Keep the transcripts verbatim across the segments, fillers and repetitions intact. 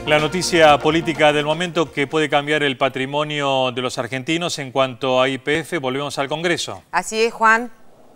La noticia política del momento que puede cambiar el patrimonio de los argentinos en cuanto a Y P F. Volvemos al Congreso. Así es, Juan.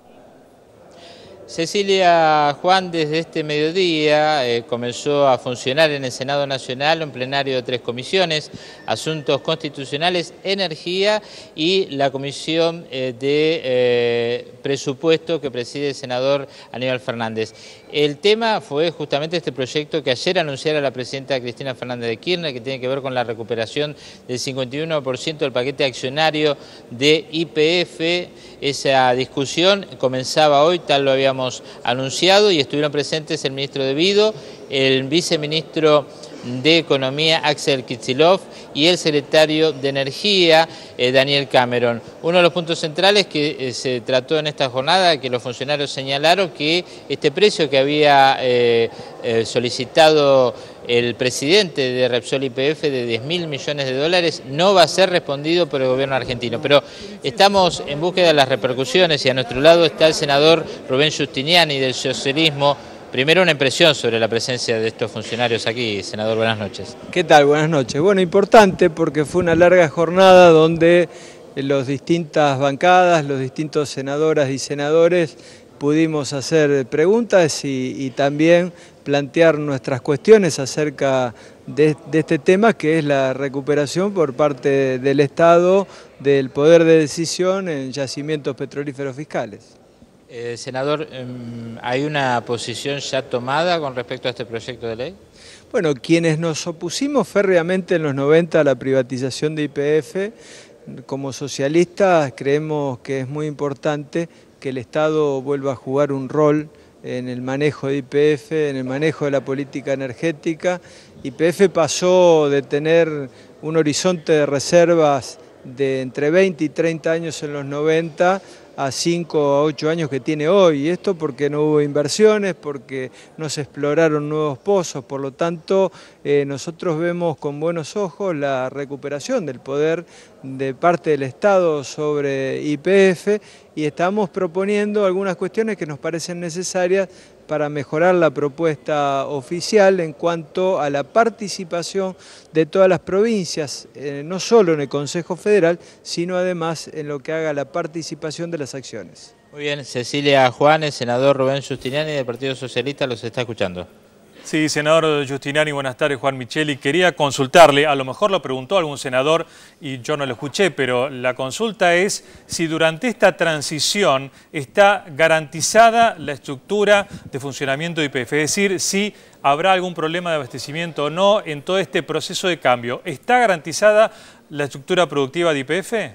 Cecilia, Juan, desde este mediodía eh, comenzó a funcionar en el Senado Nacional un plenario de tres comisiones: Asuntos Constitucionales, Energía y la Comisión eh, de eh, Presupuesto que preside el senador Aníbal Fernández. El tema fue justamente este proyecto que ayer anunciara la presidenta Cristina Fernández de Kirchner, que tiene que ver con la recuperación del cincuenta y uno por ciento del paquete accionario de Y P F. Esa discusión comenzaba hoy, tal lo habíamos anunciado, y estuvieron presentes el ministro de Vido, el viceministro de Economía, Axel Kicillof, y el secretario de Energía, eh, Daniel Cameron. Uno de los puntos centrales que eh, se trató en esta jornada, que los funcionarios señalaron que este precio que había eh, eh, solicitado el presidente de Repsol Y P F de diez mil millones de dólares no va a ser respondido por el gobierno argentino. Pero estamos en búsqueda de las repercusiones y a nuestro lado está el senador Rubén Giustiniani del socialismo. Primero, una impresión sobre la presencia de estos funcionarios aquí. Senador, buenas noches. ¿Qué tal? Buenas noches. Bueno, importante porque fue una larga jornada donde las distintas bancadas, los distintos senadoras y senadores pudimos hacer preguntas y, y también plantear nuestras cuestiones acerca de, de este tema, que es la recuperación por parte del Estado del poder de decisión en yacimientos petrolíferos fiscales. Eh, senador, ¿hay una posición ya tomada con respecto a este proyecto de ley? Bueno, quienes nos opusimos férreamente en los noventa a la privatización de Y P F, como socialistas creemos que es muy importante que el Estado vuelva a jugar un rol en el manejo de Y P F, en el manejo de la política energética. Y P F pasó de tener un horizonte de reservas de entre veinte y treinta años en los noventa a cinco a ocho años que tiene hoy, y esto porque no hubo inversiones, porque no se exploraron nuevos pozos. Por lo tanto, eh, nosotros vemos con buenos ojos la recuperación del poder de parte del Estado sobre Y P F y estamos proponiendo algunas cuestiones que nos parecen necesarias para mejorar la propuesta oficial en cuanto a la participación de todas las provincias, eh, no solo en el Consejo Federal, sino además en lo que haga la participación de las acciones. Muy bien, Cecilia, Juan, el senador Rubén Giustiniani del Partido Socialista los está escuchando. Sí, senador Giustiniani, buenas tardes. Juan Micheli, quería consultarle, a lo mejor lo preguntó algún senador y yo no lo escuché, pero la consulta es si durante esta transición está garantizada la estructura de funcionamiento de Y P F, es decir, si habrá algún problema de abastecimiento o no en todo este proceso de cambio. ¿Está garantizada la estructura productiva de Y P F?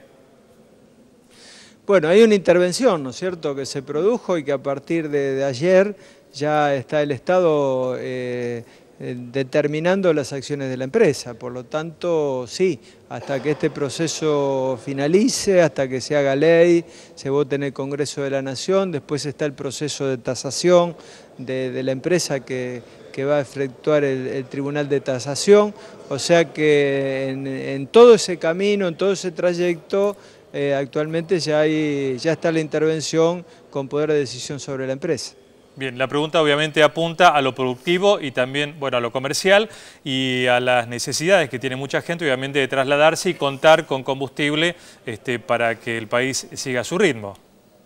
Bueno, hay una intervención, ¿no es cierto?, que se produjo y que a partir de, de ayer ya está el Estado eh, eh, determinando las acciones de la empresa. Por lo tanto, sí, hasta que este proceso finalice, hasta que se haga ley, se vote en el Congreso de la Nación, después está el proceso de tasación de, de la empresa que, que va a efectuar el, el Tribunal de Tasación. O sea que en, en todo ese camino, en todo ese trayecto, eh, actualmente ya, hay, ya está la intervención con poder de decisión sobre la empresa. Bien, la pregunta obviamente apunta a lo productivo y también, bueno, a lo comercial y a las necesidades que tiene mucha gente, obviamente, de trasladarse y contar con combustible este, para que el país siga a su ritmo.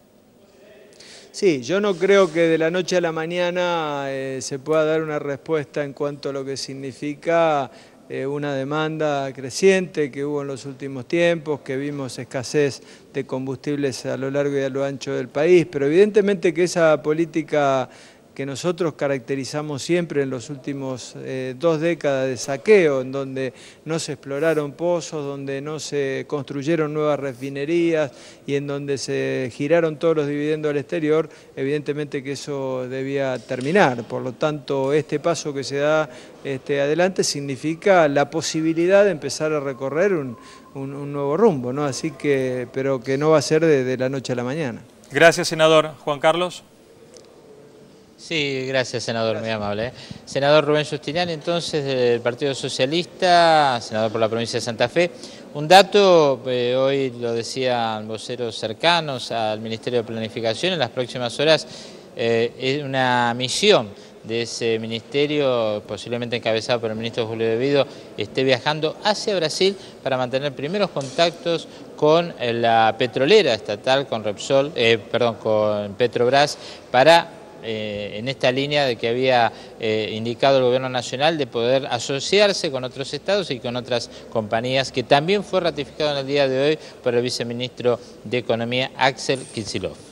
Sí, yo no creo que de la noche a la mañana eh, se pueda dar una respuesta en cuanto a lo que significa eh, una demanda creciente que hubo en los últimos tiempos, que vimos escasez de combustibles a lo largo y a lo ancho del país, pero evidentemente que esa política que nosotros caracterizamos siempre en los últimos eh, dos décadas de saqueo, en donde no se exploraron pozos, donde no se construyeron nuevas refinerías y en donde se giraron todos los dividendos al exterior, evidentemente que eso debía terminar. Por lo tanto, este paso que se da este, adelante significa la posibilidad de empezar a recorrer un, un, un nuevo rumbo, ¿no? Así que, pero que no va a ser de, de la noche a la mañana. Gracias, senador. Juan Carlos. Sí, gracias, senador, gracias. Muy amable. Senador Rubén Giustiniani, entonces, del Partido Socialista, senador por la provincia de Santa Fe. Un dato, eh, hoy lo decían voceros cercanos al Ministerio de Planificación, en las próximas horas eh, es una misión de ese ministerio, posiblemente encabezado por el ministro Julio De Vido, esté viajando hacia Brasil para mantener primeros contactos con la petrolera estatal, con Repsol, eh, perdón, con Petrobras, para Eh, en esta línea de que había eh, indicado el gobierno nacional de poder asociarse con otros estados y con otras compañías, que también fue ratificado en el día de hoy por el viceministro de Economía, Axel Kicillof.